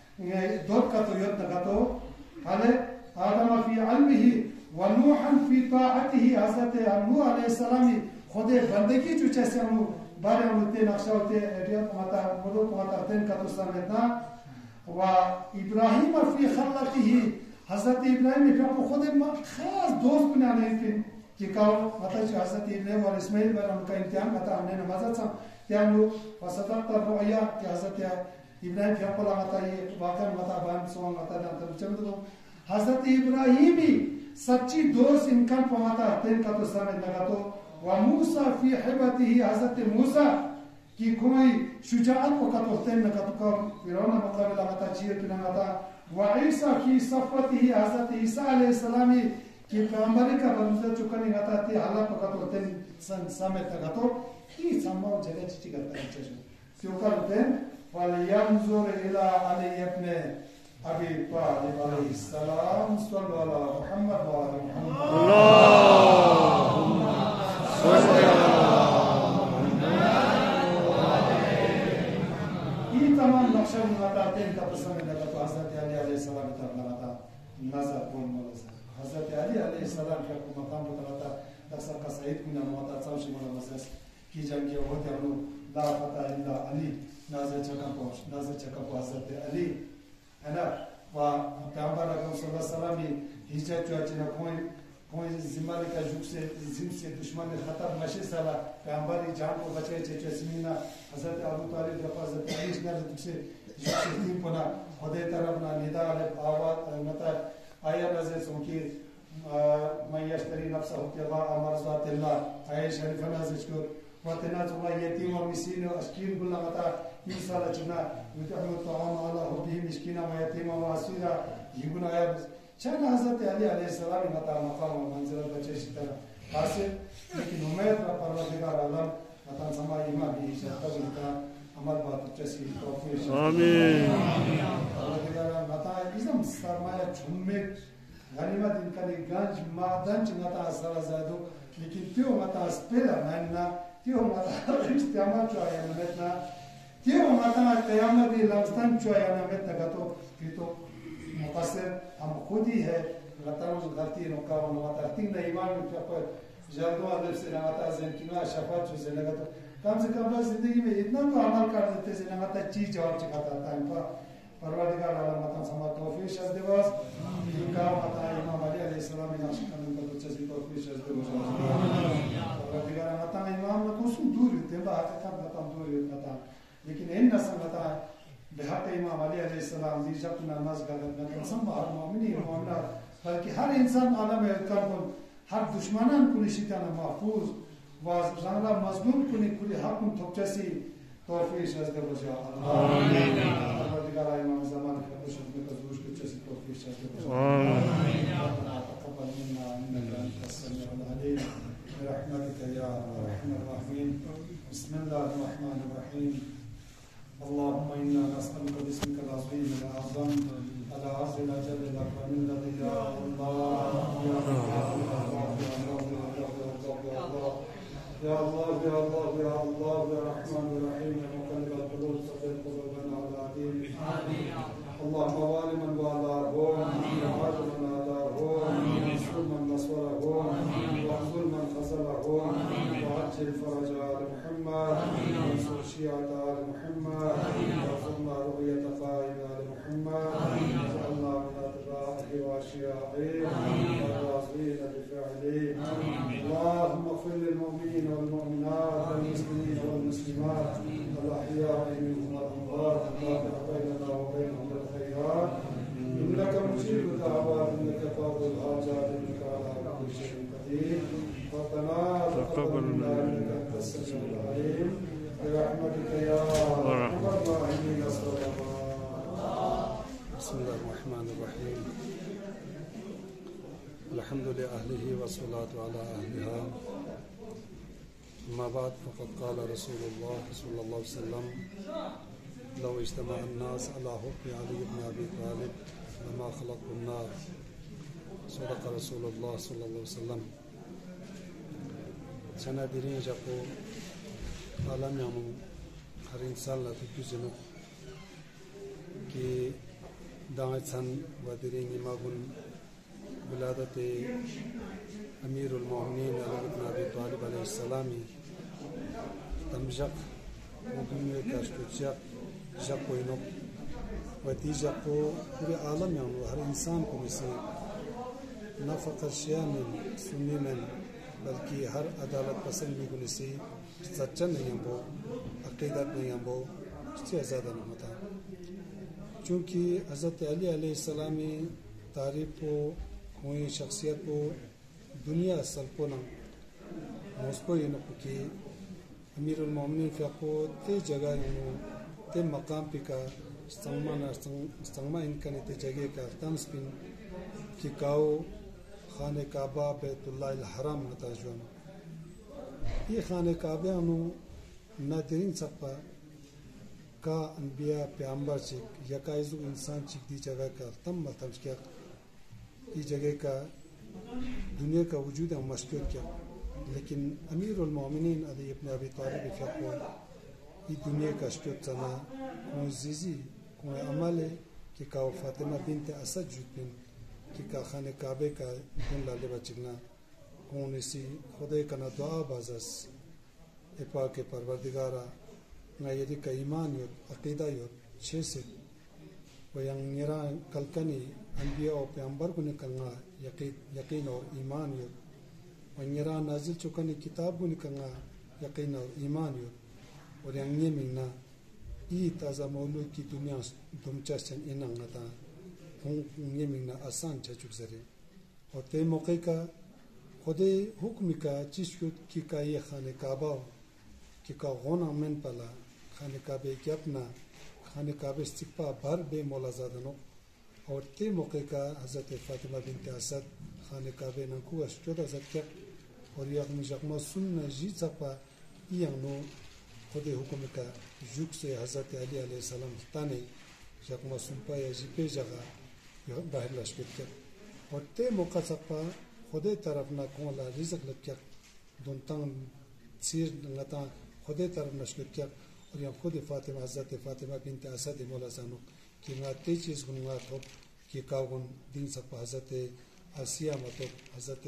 दोत का तो योत का तो हाले आदम फी इल्मिही व नूहन फी ताअतिही हज़रत नूह अलैहिस्सलाम खुदे बंदगी चुचे से हम बारे हम ते नक्शा होते एरिया माता मुदो माता तेन का तो समझना व इब्राहिम फी खलतिही हज़रत इब्राहिम ने अपने खुदे खास दोस्त बनाने के कि काउ माता जी हज़रत इब्राहिम और इस्माइल पर उनका इम्तिहान माता हमने नमाज़ सा त्यानु वसतत रुया कि हज़रत इब्राहिम क्या बोला माता ये वाकई माता बान सोंग माता ना तो चंद तो हज़रत इब्राहिम ही सच्ची दोस्त इनका पमाता तेन का तो समझ लगा तो व मूसा फी हिबतिही हज़रत मूसा की कोई शुजाअत को का तो तेन का तो का फिरौन मुकाबला माता चीर की माता व ईसा की सफतिही हज़रत ईसा अलैहिस्सलाम कि पैगंबरी का बंदा चुकनी गाता थे हालत का तो तेन सन समय तक तो ये संभव जगह चीज करता है चीज क्यों करते हैं वाले यंजुर इला अली इब्न अबी तालिब अलैहिस्सलाम सल्लल्लाहु मुहम्मद व अली मुहम्मद अल्लाहुम्मा सल्ली अला मुहम्मद ये तमाम नक्शा बनाता तेन का समय लगा तो हज़रत अली अलैहिस्सलाम का बनाता नजर कौन मौला हज़रत अली अलैहिस्सलाम के मकाम पर था दसर का सईद कुना मोता चावशी मोला मसस की जंग ये होते हम ला पता इल्ला अली नाज़र चका पहुंच नाज़र चका पहुंच हज़रत अली है ना वा पैगंबर अकरम सल्लल्लाहु अलैहि वसल्लम हिजरत जो अच्छे ना कोई कोई जिम्मेदारी का जुग से जिम से दुश्मन ने खतर मशे साला पैगंबर की जान को बचाए चेचे सिमीना हज़रत अबू तालिब के पास हज़रत अली ने से जुग से तीन पना खुदे तरफ ना निदा अल आवाज मता आया नज़र सुनकी मैं यश्तरी नफ्सा होती अल्लाह अमर ज़ातिल्लाह आये शरीफ नज़र को वतना जुमा यतीम और मिस्कीन और अस्कीन गुल्ला मता ईसा लचना युतहम तआम अला हुबी मिस्कीना व यतीमा व असीरा यगुन आया चना हज़रत अली अलैहिस्सलाम मता मकाम व मंजिल बचे शितर हासिल लेकिन उम्मीद व परवरदिगार आलम मता समा इमाम भी शतब का अमल बात चसी तौफीक आमीन परवरदिगार मता इज़म सरमाया छुम्मे गनीमत इनका गंज मादन चंगता असला जादू लेकिन त्यो मता स्पेला मैंना त्यो मता इस्तेमाल चुआया नमेतना त्यो मता क़यामत की लफ्ज़न चुआया नमेतना का तो फिर तो मुक़स्सिर हम खुद ही है गलती गलती नौका व मता तीन इमाम के पर जल्दो अदब से नमाता ज़िंदगी शफात से लगा तो कम से कम जिंदगी में इतना तो अमल कर देते से नमाता चीज जवाब चुकाता था इनका परवरदिगार आलम मता समा तौफीक शज़ दिवस इनका मता इमाम अली अलैहिस्सलाम ने नक्शकन का तो चसी तौफीक शज़ दिवस परवरदिगार मता इमाम ने कुछ दूर थे बात का मता दूर मता लेकिन इन नसन मता बेहक इमाम अली अलैहिस्सलाम दी जब नमाज गलत न संभव हर मोमिनी मोमिना बल्कि हर इंसान आलम में कब हर दुश्मनान कुली शितान महफूज व रंगला मजलूम कुली कुली हक थोपचसी तौफीक शज़ दिवस आमीन परवरदिगार इमाम ज़मान के खुश में कबूल के चसी तौफीक शज़ दिवस आमीन तक़ब्बल मिन्ना इन्नका अंतस समीउल अलीम برحمتك يا ارحم الراحمين بسم الله الرحمن الرحيم اللهم انا نسالك باسمك العظيم الاعظم العز الاجل الاكرم الذي يا الله يا الله يا الله يا الله يا الله يا رحمن الرحيم يا مقلب القلوب ثبت قلوبنا على دينك اللهم وال من والاهم وعاد من عاداهم وانصر من نصرهم واخذل من خذلهم وعجل فرج آل محمد وانصر شيعة آل محمد واغفر والشياطين والراسلين بفعلهم. اللهم اغفر للمؤمنين والمؤمنات والمسلمين والمسلمات الأحياء منهم والأموات. اللهم بيننا وبينهم بالخيرات إنك مجيب الدعوات إنك قاضي الحاجات إنك على كل شيء قدير. ربنا تقبل منا إنك أنت السميع العليم برحمتك يا أرحم الراحمين. بسم الله الرحمن الرحيم. الحمد لأهله والصلاة على أهلها. أما بعد فقد قال رسول الله صلى الله عليه وسلم لو اجتمع الناس على حب علي بن أبي طالب لما خلقوا النار. صدق رسول الله صلى الله عليه وسلم. Sana dirin japo alam yang hari insan lah tujuh jenuh ki dapat san wadirin imagun beladate Amirul Mu'minin Ali bin Abi Talib alaihi salami tamjak mungkin mereka setuju japo ini wadi japo puri alam yang hari insan komisi nafkah syamil sunni men बल्कि हर अदालत पसंद भी गुल से सच्चा नहीं हम वो अकीदत नहीं हम वो इससे ज़्यादा नहीं होता क्योंकि हज़रत अली अलैहिस्सलाम में तारीफ़ को कोई शख्सियत को दुनिया असल को ना मुझको ये न कि अमीरुल मोमिनीन फ़िक़ो ते जगह इन्हों ते मकाम पे का संगमा न संगमा इनका ने ते जगह का तंस्पिन कि काओ खाने काबा बैतुल्लाह हराम नताजुन ये खाने काबे अनु नादरीन सपा का अनबिया पैगंबर चिक यकाइज़ु इंसान चिक दी जगह का तम मतलब क्या ये जगह का दुनिया का वजूद है मशहूर क्या लेकिन अमीरुल मोमिनीन अली इब्न अबी तालिब फ़िक़ो ये दुनिया का शक्ल तना कोई ज़िज़ी कोई अमले कि का फ़ातिमा बिन्त असद जुद्दीन कि का खाने काबे का दुन लाले बचिगना कौन इसी खुदे का ना दुआ बाज़स एपा के परवरदिगारा ना यदि का ईमान यो अकीदा यो छः से वो यंग निरा कलकनी अंबिया और पैगंबर को निकलना यकीन यकीन और ईमान यो वो निरा नाजिल चुकानी किताब को निकलना यकीन और ईमान यो और यंग ये मिलना ये ताज़ा मौलूद की दुनिया दुमचाशन इन्हें नता ये मिलना आसान चुक सरे और ते मौके का खुदे हुक्म का चीज़ की का ये खाने काबा की का गौन अमन पला खाने काबे के अपना खाने काबे सिक्पा भर बे मौला ज़ादनो और ते मौके का हज़रत फ़ातिमा बिन्त असद खाने काबे नंकु अश्चोदा ज़क्या और ये अपनी जख्मा सुन्ना जी सपा ये अनु खुदे हुक्म का युग से हज़रत अली अलैहिस्सलाम ताने जख्मा सुनपा या जिपे जगह बाहर लश्कर कर और ते मौका सपा खुदे तरफ ना कौन ला रिज़्क़ लक्या दुंतां सीर नता खुदे तरफ नश्कर क्या और यहाँ खुद फ़ातिमा हज़रत फ़ातिमा बिन्त असद मौला ज़ानो कि ना ते चीज़ गुना थोप कि कागुन दिन सपा हज़रत आसिया मतलब हज़रत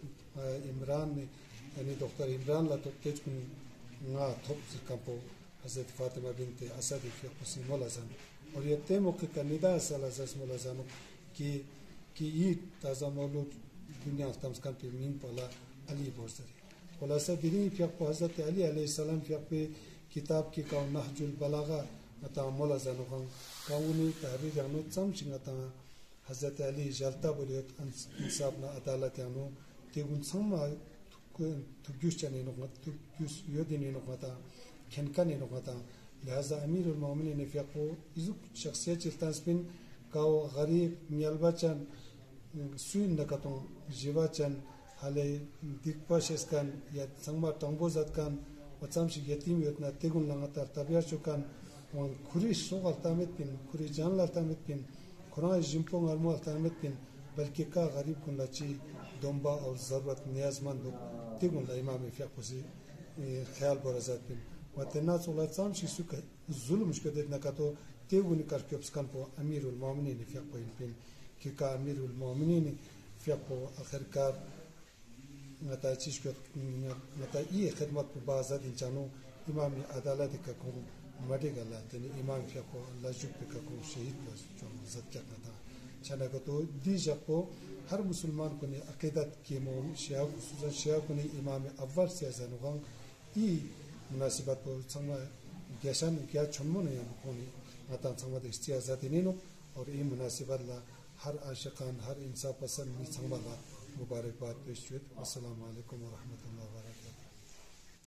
इमरान ने यानी डॉक्टर इमरान ला तो तेज गुन ना थोप सिकापो हज़रत फ़ातिमा बिन्त असद फ़िक़ो मौला ज़ानो और ये ते मौके का निदा असल हज़रत मौला ज़ानो कि कि ये ताज़ा मौलूद दुनिया तमस्कान पे मीन पला अली बोझरी खुलासा दिनी फ़िक़ो हज़रत अली अलैहिस्सलाम फ़िक़ो किताब की काउ नहजुल बलागा अता मौला ज़ानो खान काउनी तहरीर जानो चमचिंग अता हज़रत अली जलता बोलियत इंसाफ ना अदालत यानो तेगुन समा तुक्यूश चने नुकमत तुक्यूश योदिनी नुकमता खनकाने नुकमता लिहाजा अमीरुल मोमिनीन ने फ़िक़ो इज़ु शख्सियत चिल्तास्पिन काउ गरीब मियालबाचन सुइन नकतों जीवाचन हाले दिक्पाशेस कान या संगमा टंगबोज़त कान वचमशी यतीम योजना तेगुन लगातार तबियत चुकान वन खुरी सोग अल्तामित पिन खुरी जान अल्तामित पिन खुरान जिम्पोंग अल्मो अल्तामित पिन बल्कि का गरीब कुन लची दोंबा और ज़रूरत नियाज़मंद तेगुन ला इमाम फ़िक़ो से ख्याल बरज़ात पिन वतना सोला चमशी सुक जुल्म शुकदेत नकतो तेगुन कर क्योप्सकान पो अमीरुल मोमिनीन फ़िक़ो इन पिन कि का अमीरुल मोमिनीन फ़िक़ो आखिरकार नता चीज़ को नता ये खिदमत पर बाज़ाद इंसानों इमाम अदालत का कौन मरे गला तेरे इमाम फ़िक़ो अल्लाह जुब पे का कौन शहीद बस जो ज़द क्या नता चना को तो दी जको हर मुसलमान को ने अकीदत के मोम शिया खुसूसन शिया को ने इमाम अव्वल से ज़नुगंग ई मुनासिबत को संग गैसन क्या छुन्मो ने को ने नतान संग इस्तिया जाती नो और ई मुनासिबत ला हर आशिकान हर इंसान पसंद नि संग ला मुबारकबाद पेश हुई। अस्सलाम वालेकुम व रहमतुल्लाह।